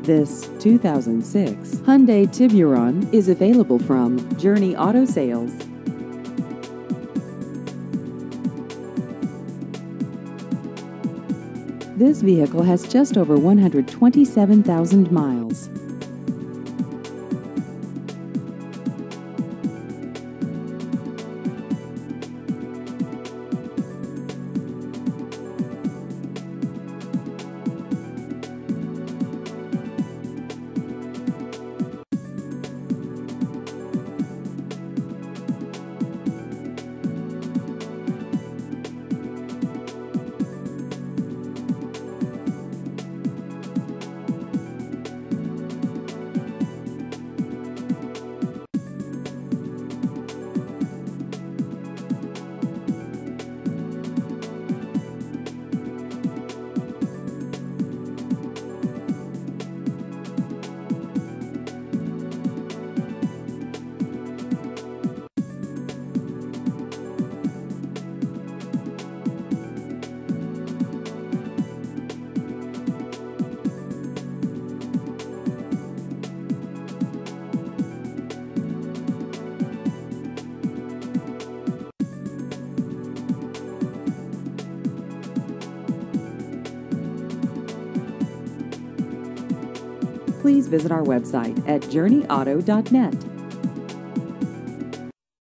This 2006 Hyundai Tiburon is available from Journey Auto Sales. This vehicle has just over 127,000 miles. Please visit our website at journeyauto.net.